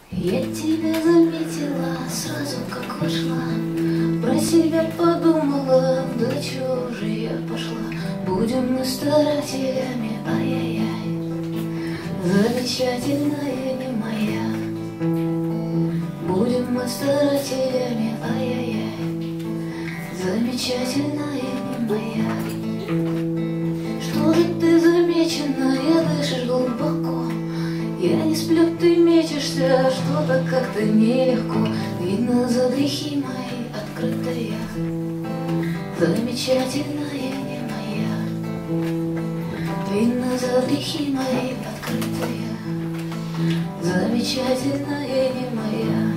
Я тебя заметила сразу, как вошла, про себя подумала, да чего же я пошла. Будем мы старателями, ай-яй-яй, замечательная не моя. Будем мы старателями, ай-яй-яй, замечательная не моя. Что же ты замеченная, дышишь глубоко? Я не сплю, ты мечешься, что-то как-то нелегко. Видно, за грехи мои открытая, замечательная не моя. Видно, за грехи мои открытая, замечательная не моя.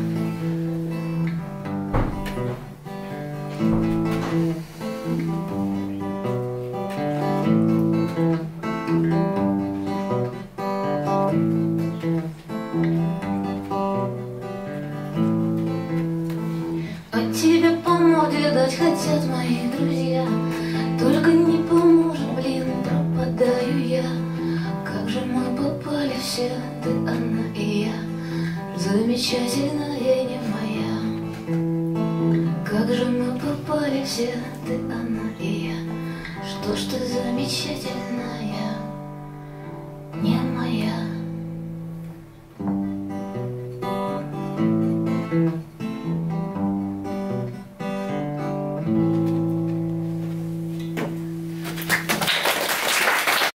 А тебе по моде дать хотят мои друзья, только не поможет, блин, пропадаю я. Как же мы попали все, ты, она и я, замечательная не моя. Как же мы попали все, ты, она и я, что ж ты замечательная не моя.